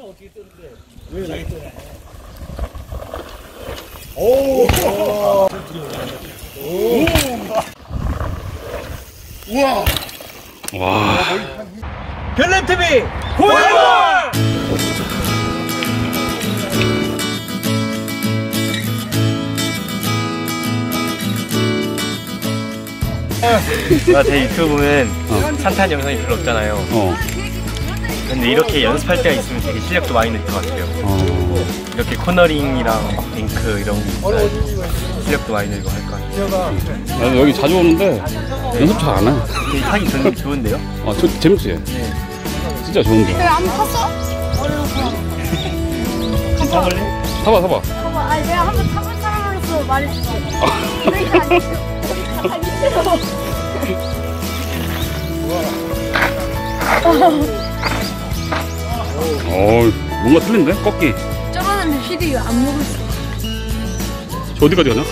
어떻게 뜨는데? 왜 자기 뜨네? 오! 우와! 와. 별냄TV 고해볼! 제 유튜브 보면 산탄 영상이 별로 없잖아요. 근데 이렇게 연습할 때가 있으면 되게 실력도 많이 늘 것 같아요. 이렇게 코너링이랑 링크 이런 거 실력도 많이 늘고 할 것 같아요. 나도 여기 자주 오는데 연습 잘 안 해. 하기 좋은데요? 아, 재밌지? 네. 진짜 좋은데. 안 탔어? 타볼래? 타봐. 봐봐, 아니 내가 한번 타볼 사람으로서 말해줄게. 그러니까 안 힘들어. 뭔가 틀린데? 꺾기. 저러는데 휘리 안 먹을 수 있어. 저 어디까지 가냐?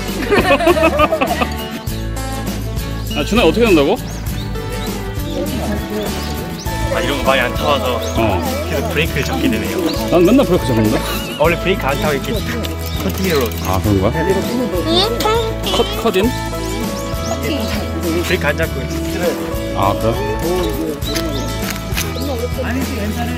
아, 준아 어떻게 한다고? 이런 거 많이 안 타봐서 계속 브레이크를 잡게 되네요. 난 맨날 브레이크 잡는데? 원래 브레이크 안 타고 이렇게 커팅으로. 아, 그런 거야? 응? 컷인? 브레이크 안 잡고 틀어야 돼. 아, 그래? 아니지, 괜찮아.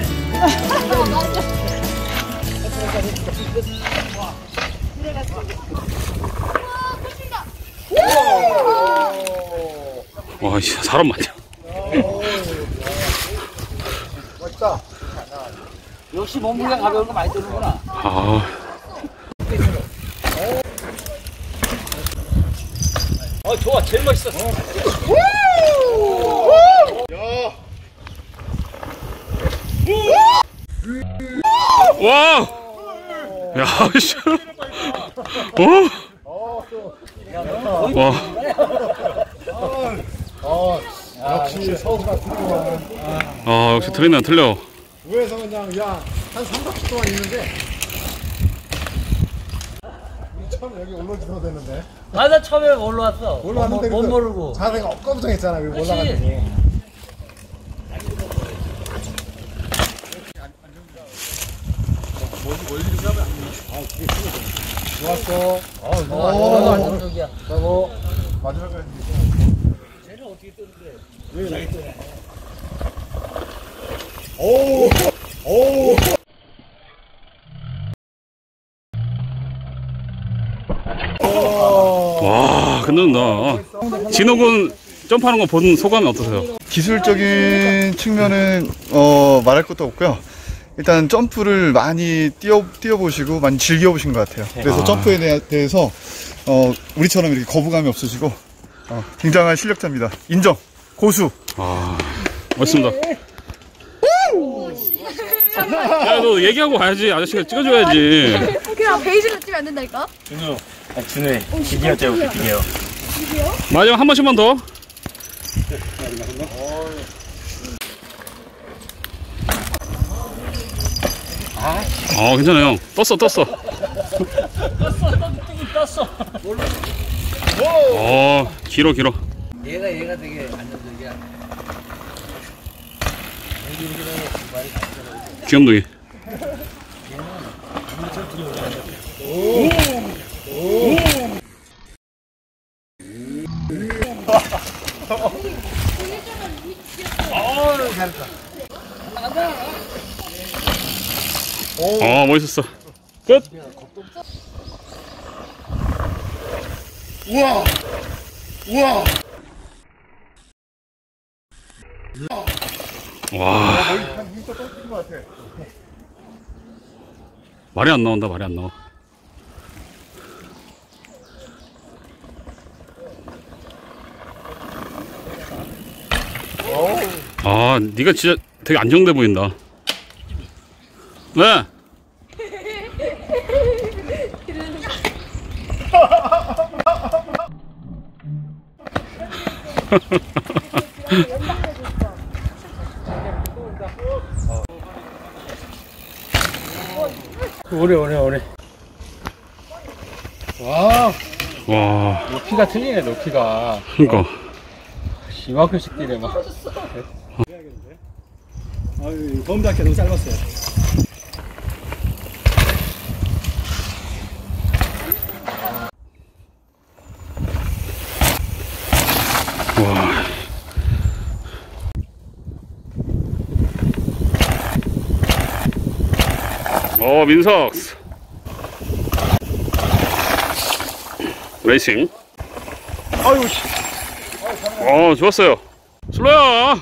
와, 사람 많냐? 멋있다. 역시 몸무게가 가벼운 거 많이 드는구나. 좋아, 제일 멋있어. 와! 야, 씨. 와. 역시 서울가 틀려. 역시 트레이너는 틀려. 위에서 그냥 한 3-40 동안 있는데 처음 여기 올라오지도 됐는데. 나 처음에 올라왔어. 올라왔는데 못 모르고. 자세가 엇가부정했잖아. 여기 올라갔더니. 좋았어. 나도 안정적이야. 그리고 마지막까지. 쟤는 어떻게 뜨는데? 왜 자기 뜨네? 오! 와, 끝난다. 진호군 점프하는 거 본 소감이 어떠세요? 기술적인 측면은 말할 것도 없고요. 일단 점프를 많이 뛰어보시고 많이 즐겨보신 것 같아요. 그래서 점프에 대해서 우리처럼 이렇게 거부감이 없으시고 굉장한 실력자입니다. 인정! 고수! 멋있습니다. 야, 너 얘기하고 가야지. 아저씨가 찍어줘야지. 그냥 베이지로 뛰면 안 된다니까? 준우의 비디오 찍어볼게, 비디오. 마지막 한 번씩만 더. 괜찮아요. 떴어. 떴어. 길어. 얘가 되게 안정적이야. 귀염둥이. 멋있었어. 끝. 우와! 와. 한 2m 떨어진 것 같아. 말이 안 나온다. 네가 진짜 되게 안정돼 보인다. 왜? 오래. 와. 높이가 틀리네, 높이가. 그러니까. 이만큼씩 뛰네, 막. 아유, 범위가 너무 짧았어요. 민석 레이싱. 아유 씨. 좋았어요. 슬로야.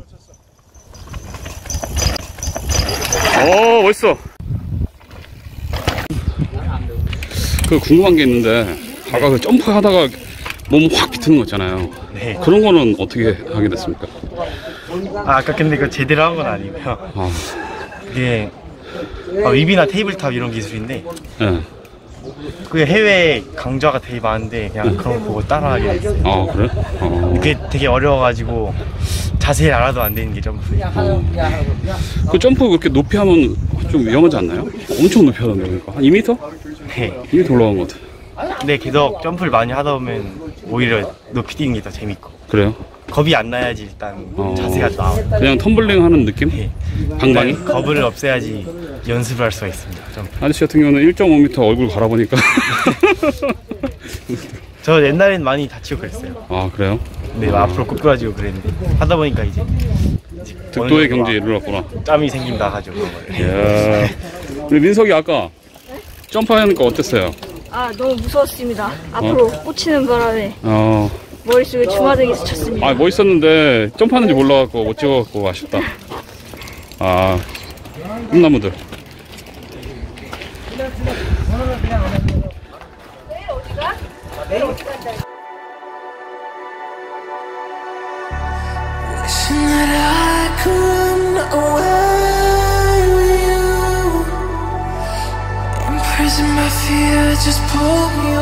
멋있어. 그 궁금한 게 있는데 아까 그 점프 하다가 몸 확 비트는 거 있잖아요. 네. 그런 거는 어떻게 하게 됐습니까? 아까 근데 그 제대로 한 건 아니고요. 그게 윕이나 테이블탑 이런 기술인데 예. 그게 해외 강좌가 되게 많은데 그냥 그런 거 보고 따라하게 됐어요. 그래? 그게 되게 어려워가지고 자세히 알아도 안 되는 게 점프. 그 점프 그렇게 높이 하면 좀 위험하지 않나요? 엄청 높이 하던데 그러니까 한 2m? 네. 2m 올라간 것 같아. 근데 계속 점프를 많이 하다 보면 오히려 높이 뛰는 게 더 재밌고 그래요? 겁이 안 나야지 일단 자세가 나와요. 그냥 텀블링 하는 느낌? 네. 방방이? 일단 겁을 없애야지 연습을 할 수가 있습니다. 점프. 아저씨 같은 경우는 1.5m 얼굴 갈아보니까 저 옛날엔 많이 다치고 그랬어요. 그래요? 근데 앞으로 ቁ꾸라지고 그랬는데 하다 보니까 이제 득도의 경지에 이르렀구나. 짬이 생긴다 하죠. 그런 거를. 이야. 우리 민석이 아까 점프하니까 어땠어요? 너무 무서웠습니다. 앞으로 꽂히는 바람에 머릿속에 주마등에서 쳤습니다. 멋있었는데 점프하는지 몰라갖고 못 찍어갖고 아쉽다. 꿈나무들. Wishing that I could run away with you. Imprison my fear, just pull me